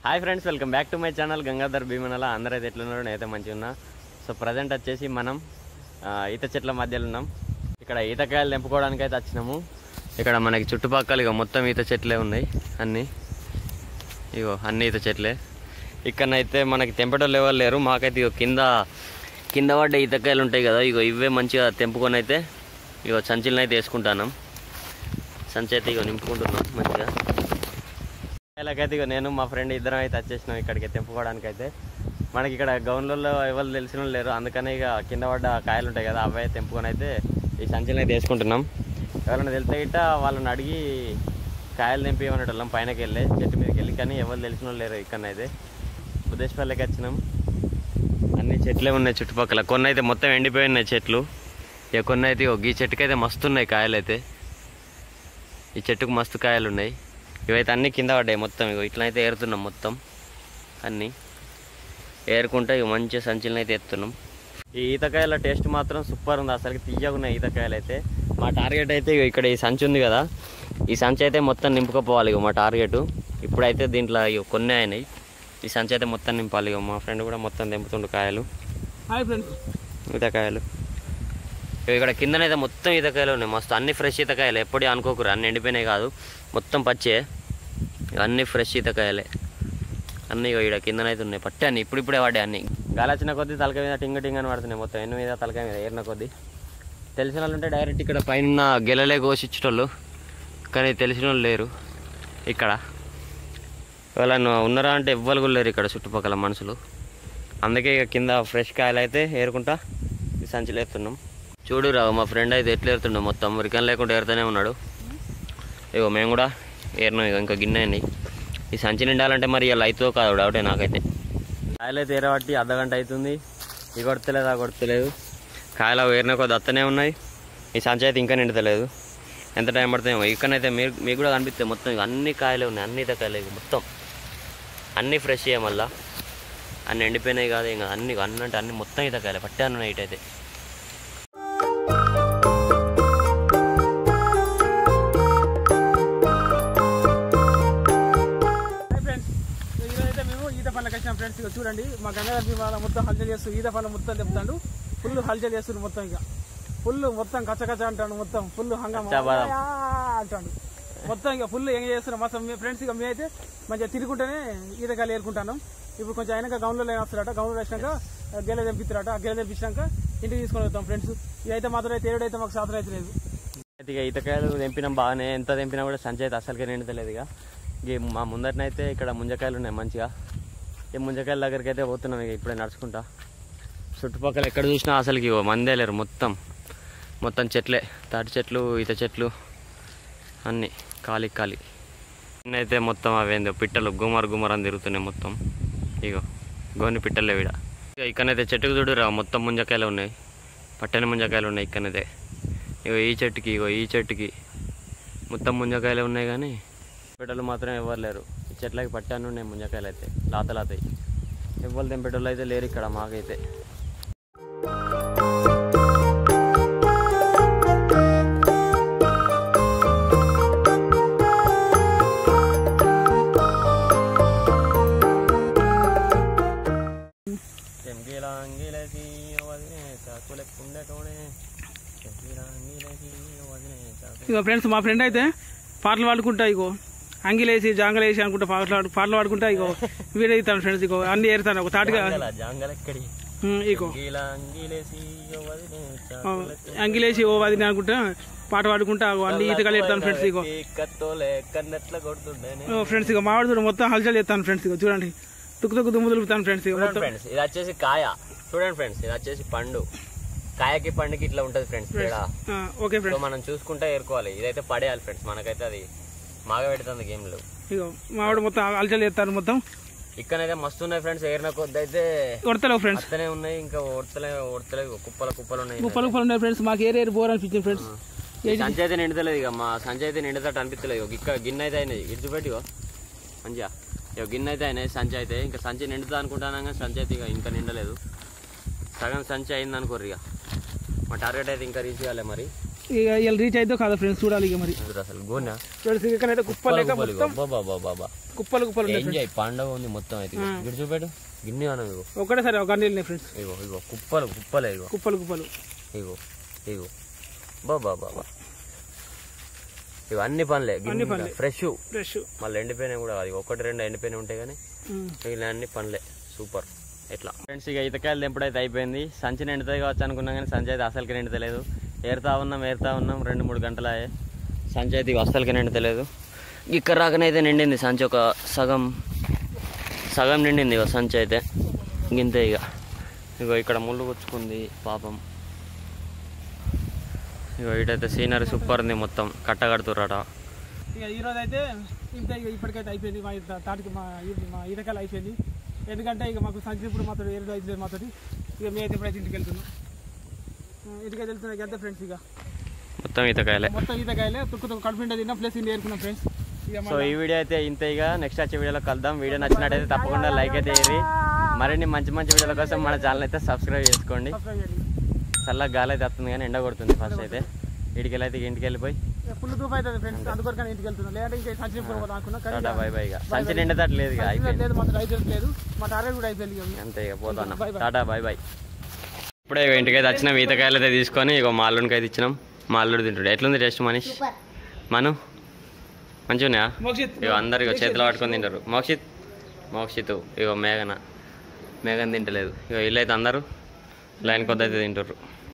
Hi friends, welcome back to my channel Gangadhar Bheemanala. అందరూ అయితే ఎట్లున్నారు? నేనైతే మంచిగా ఉన్నా. సో ప్రజెంట్ వచ్చేసి మనం ఈత చెట్ల మధ్యలో ఉన్నాం. ఇక్కడ ఈతకాయలు తెంపుకోవడానికి అయితే వచ్చినాము. ఇక్కడ మనకి చుట్టుపక్కల ఇక మొత్తం ఈత చెట్లే ఉన్నాయి. అన్నీ ఈత చెట్లే. ఇక్కడనైతే మనకి తెంపటోళ్ళు ఎవరు లేరు. మాకైతే కింద పడ్డ ఈతకాయలు ఉంటాయి కదా, ఇవే మంచిగా తెంపుకొని అయితే సంచిలను అయితే వేసుకుంటున్నాం. సంచి అయితే నింపుకుంటున్నాం మంచిగా. కాయలకైతే నేను మా ఫ్రెండ్ ఇద్దరం అయితే వచ్చేసినాం ఇక్కడికి తెంపుకోవడానికి. అయితే మనకి ఇక్కడ గౌన్లలో ఎవరు తెలిసిన లేరు, అందుకని ఇక కింద పడ్డ కాయలు ఉంటాయి కదా, అవే తెంపుకొని అయితే ఈ సంచిని అయితే వేసుకుంటున్నాం. ఎవరైనా తెలితే గిట్ట వాళ్ళని అడిగి కాయలు తెంపిమన్నట్టు వాళ్ళం పైనకి వెళ్ళి చెట్టు మీదకి వెళ్ళి. కానీ ఎవరు తెలిసిన లేరు. ఇక్కడనైతే బుద్ధేశ్వర్లకి వచ్చినాం. అన్ని చెట్లే ఉన్నాయి చుట్టుపక్కల. కొన్ని అయితే మొత్తం ఎండిపోయి ఉన్నాయి చెట్లు. ఇక కొన్ని అయితే ఈ చెట్టుకి అయితే మస్తు ఉన్నాయి కాయలు. అయితే ఈ చెట్టుకు మస్తు కాయలు ఉన్నాయి. ఇవైతే అన్నీ కింద పడ్డాయి మొత్తం. ఇట్లయితే ఏరుతున్నాం మొత్తం అన్నీ ఏరుకుంటే మంచిగా సంచులను అయితే ఎత్తున్నాం. ఈ ఈతకాయల టేస్ట్ మాత్రం సూపర్ ఉంది. అసలు తీయగున్నాయి ఈతకాయలు అయితే. మా టార్గెట్ అయితే ఇక్కడ ఈ సంచి ఉంది కదా, ఈ సంచి అయితే మొత్తం నింపుకోపోవాలి. మా టార్గెట్ ఇప్పుడైతే దీంట్లో కొన్ని అయినాయి. ఈ సంచి అయితే మొత్తం నింపాలి. మా ఫ్రెండ్ కూడా మొత్తం తెంపుతుండు కాయలు. హాయ్ ఫ్రెండ్స్, ఈతకాయలు ఇక్కడ కిందనైతే మొత్తం ఈతకాయలు ఉన్నాయి మస్తు. అన్ని ఫ్రెష్ ఈతకాయలు, ఎప్పుడూ అనుకోకూరు. అన్ని ఎండిపోయినాయి కాదు, మొత్తం పచ్చే. అన్నీ ఫ్రెష్ ఈతకాయలే అన్నీ. ఇక్కడ కిందనైతే ఉన్నాయి పట్టే అన్నీ. ఇప్పుడిప్పుడే పడ్డాయి అన్నీ. గాలి వచ్చిన కొద్దీ తలకాయ మీద టింగ్ అని పడుతున్నాయి మొత్తం. ఎన్ని మీద తలకాయ మీద ఏరిన కొద్దీ. తెలిసిన వాళ్ళు ఉంటే డైరెక్ట్ ఇక్కడ పైన గెలలే కోసిచ్చేటోళ్ళు, కానీ తెలిసిన వాళ్ళు లేరు ఇక్కడ. ఎవరైనా ఉన్నారా అంటే ఎవ్వరు కూడా లేరు ఇక్కడ చుట్టుపక్కల మనుషులు. అందుకే ఇక కింద ఫ్రెష్ కాయలు అయితే ఏరుకుంటా ఈ సంచులు ఎత్తున్నాం. చూడు రావు, మా ఫ్రెండ్ అయితే ఎట్లా ఏరుతుండో మొత్తం రికన్ లేకుండా ఏరుతూనే ఉన్నాడు. మేము కూడా ఏరినాం. ఇంకా గిన్నె అయినాయి. ఈ సంచి నిండాలంటే మరి ఇలా అవుతుందో కాదు డౌటే నాకైతే. కాయలు అయితే ఏరబట్టి అర్ధగంట అవుతుంది. ఇది కొడతలేదు, ఆ కొడతలేదు. కాయలు ఏరిన కొద్ది అత్తనే ఉన్నాయి. ఈ సంచి అయితే ఇంకా నిండతలేదు. ఎంత టైం పడుతుందేమో. ఇక్కడనైతే మీకు కూడా కనిపిస్తాయి మొత్తం అన్ని కాయలే ఉన్నాయి. అన్ని ఈతకాయలే మొత్తం. అన్నీ ఫ్రెష్ అయ్యాయి. మళ్ళీ అన్నీ ఎండిపోయినాయి కాదు. ఇంకా అన్నీ అంటే అన్ని మొత్తం ఈతకాయలే పట్టే ఉన్నాయి ఇటైతే. ఫ్రెండ్స్ ఇక చూడండి, మా గంగాధర్ వాళ్ళ మొత్తం హల్చల్ చేస్తూ ఈత పనులు మొత్తం చెప్తాడు. ఫుల్ హల్చల్ చేస్తున్నారు మొత్తం. ఇక ఫుల్ మొత్తం కచ్చకచ్చ అంటాడు. మొత్తం ఫుల్ హంగామా అంటాడు మొత్తం. ఇక ఫుల్ ఎంజాయ్ చేస్తున్నాం మొత్తం ఫ్రెండ్స్. ఇక మేమైతే మంచిగా తిరుగుకుంటేనే ఈతకాయలు ఏరుకుంటాను. ఇప్పుడు కొంచెం అయినాక గౌన్లో వస్తారట. గౌన్లో వచ్చినాక గెల తెంపిస్తారట. ఆ గెల తెంపించాక ఇంటికి తీసుకొని వస్తాం ఫ్రెండ్స్. ఇదైతే మాత్రం అయితే ఏడైతే మాకు సాధన అయితే లేదు. ఇక ఈతకాయలు తెంపినాం బాగానే. ఎంత తెంపినా కూడా సంచి అయితే అసలుకే నిండతలేదు. ఇక మా ముందటనైతే ఇక్కడ ముంజకాయలు ఉన్నాయి మంచిగా. ఈ ముంజకాయల దగ్గరికి అయితే పోతున్నాం. ఇక ఇప్పుడే నడుచుకుంటా. చుట్టుపక్కల ఎక్కడ చూసినా అసలుకి మందే లేరు. మొత్తం చెట్లే, తాటి చెట్లు, ఈత చెట్లు అన్నీ ఖాళీ. అయితే మొత్తం అవేందో పిట్టలు గుమర్ అని తిరుగుతున్నాయి మొత్తం. గోని పిట్టలే వీడ. ఇక్కడనైతే చెట్టుకు చూడురా మొత్తం ముంజకాయలు ఉన్నాయి. పట్టని ముంజకాయలు ఉన్నాయి ఇక్కడనైతే. ఈ చెట్టుకి మొత్తం ముంజకాయలే ఉన్నాయి. కానీ పిట్టలు మాత్రం ఎవరు లేరు. ఈ చెట్లకి పట్టాను ఉన్నాయి ముంజకాయలు అయితే లాతలాతాయి. ఎవ్వరు తెంపేటోళ్ళు అయితే లేరు ఇక్కడ మాకైతే. ఇక ఫ్రెండ్స్, మా ఫ్రెండ్ అయితే పాటలు పాడుకుంటా అంగిలేసి జాంగలేసి అనుకుంటా పాటలు పాడుకుంటా వీడియో ఇస్తాను ఫ్రెండ్స్. అన్ని ఏరుతాను ఒక తాటిగా. అంగిలేసి ఓ వదిన అనుకుంటా పాట పాడుకుంటా అన్ని ఈతకాయలు ఎడతాను ఫ్రెండ్స్. ఫ్రెండ్స్ మావాడు మొత్తం హల్చల్ చేస్తాను ఫ్రెండ్స్. చూడండి, తుక్కు దుమ్ము దులుపుతాను ఫ్రెండ్స్. ఇది వచ్చేసి కాయ చూడండి ఫ్రెండ్స్. ఇది వచ్చేసి పండు. కాయకి పండుకి ఇట్లా ఉంటది ఫ్రెండ్స్. ఓకే ఫ్రెండ్స్, మనం చూసుకుంటా ఏరుకోవాలి. ఇదైతే పడేయాలి ఫ్రెండ్స్. మనకైతే అది మాగ పెడుతుంది గేమ్లో. మావాడు మొత్తం హల్చల్ చేస్తాను మొత్తం. ఇక్కడైతే మస్తు ఉన్నాయి ఫ్రెండ్స్. ఏరిన కొద్ది అయితే కొడతలేవు ఫ్రెండ్స్. అత్తనే ఉన్నాయి. ఇంకా ఓడతలేవు. కుప్పలు ఉన్నాయి. కుప్పలు ఉన్నాయి ఫ్రెండ్స్. మాకు ఏరు బోర్ అనిపించింది ఫ్రెండ్స్. సంచి అయితే నిండతలేదు. ఇక మా సంచి అయితే నిండతట్టు అనిపించలేదు. ఇక్కడ గిన్నె అయితే అయినాయి. ఇటు పెట్టిగో మంచిగా గిన్నె అయితే అయినాయి. సంచి అయితే ఇంకా సంచి నిండుతా అనుకుంటాను. కానీ సంచి అయితే ఇంకా నిండలేదు. సగం సంచి అయింది అనుకోరు. ఇక మా టార్గెట్ అయితే ఇంకా రీచ్ కాలే. మరి ఇక ఇలా రీచ్ అయితే కాదు ఫ్రెండ్స్, చూడాలి. ఇక మరి అసలు గోనా ఫ్రెండ్స్ ఇక్కడైతే కుప్ప లేక మొత్తం కుప్పలు కుప్పలు ఎంజాయ్ పండుగ ఉంది మొత్తం అయితే గిడి చూపెట్టు గిన్నె అనం ఇగో ఒకటేసారి ఒక గంటలు ఫ్రెండ్స్ ఇగో ఇగో కుప్పలే ఇగో కుప్పలు కుప్పలు ఇగో ఇగో బాబా ఇవి అన్ని పనులే ఫ్రెష్ మళ్ళీ ఎండిపోయినాయి కూడా అది ఒకటి రెండు ఎండిపోయినాయి ఉంటాయి కానీ మిగిలిన అన్ని పనులే సూపర్ ఎట్లా ఫ్రెండ్స్ ఇక ఈతకాయలు ఎప్పుడైతే అయిపోయింది సంచి నిండుతుంది కావచ్చు అనుకున్నాం కానీ సంచి అయితే అసలుకి నిండుతలేదు ఏరుతా ఉన్నాం 2-3 గంటలు అయ్యే సంచి అయితే ఇక అసలుకి నిండుతలేదు ఇక్కడ రాకనైతే నిండింది సంచి ఒక సగం నిండింది ఇక సంచి అయితే గింతే ఇగో ఇక్కడ ముళ్ళు గుచ్చుకుంది పాపం ఇగో ఇటైతే సీనరీ సూపర్ ఉంది మొత్తం కట్టగడుతుర్రట ఇక ఈరోజు అయితే ఇంత ఇక ఇప్పటికైతే అయిపోయింది మా తాటికి మా ఈతకాయలు అయిపోయింది ఎందుకంటే ఇక మాకు సంచి ఇప్పుడు మాతో ఏడు అయిపోయింది మాతో ఇక మేమైతే ఇప్పుడైతే ఇంటికి వెళ్తున్నాం ఎంత ఫ్రెండ్స్ ఇక మొత్తం ఈతకాయలే తుక్కు కడుపుంటే తిన్నాం ప్లస్ ఇంటి ఏరుకున్నాం ఫ్రెండ్స్ సో ఈ వీడియో అయితే ఇంత ఇక నెక్స్ట్ వచ్చే వీడియోలో కలుద్దాం వీడియో నచ్చినట్టయితే తప్పకుండా లైక్ అయితే వేయండి మరిన్ని మంచి వీడియోల కోసం మన ఛానల్ అయితే సబ్స్క్రైబ్ చేసుకోండి చల్లగా గాలి అయితే వస్తుంది కానీ ఎండ కొడుతుంది ఫస్ట్ అయితే ఇంటికి అయితే ఇంటికి వెళ్ళిపోయి ఫుల్ దూపు అవుతుంది ఫ్రెండ్స్ అందుకొరకనే ఇంటికి వెళ్తున్నాం లేదంటే ఇంకా సంచి అనుకున్నా బై బై సంచి నిండేటట్టు లేదు లేదు మాకు అయిపోలేదు మా టార్గెట్ కూడా అయిపోయింది అంతే ఇక పోతాం టాటా బై ఇప్పుడే ఇంటికైతే వచ్చినాం ఈతకాయలు అయితే తీసుకొని ఇక మా అల్లుడికి అయితే ఇచ్చినాం మా అల్లుడు తింటాడు ఎట్లుంది టేస్ట్ మనీష్ మను మంచిగా ఉన్నాయా ఇక అందరు ఇక చేతిలో పట్టుకొని తింటారు మోక్షిత్ ఇక మేఘన తింటలేదు ఇక వీళ్ళు అయితే అందరూ లైన్ కొద్ది అయితే తింటారు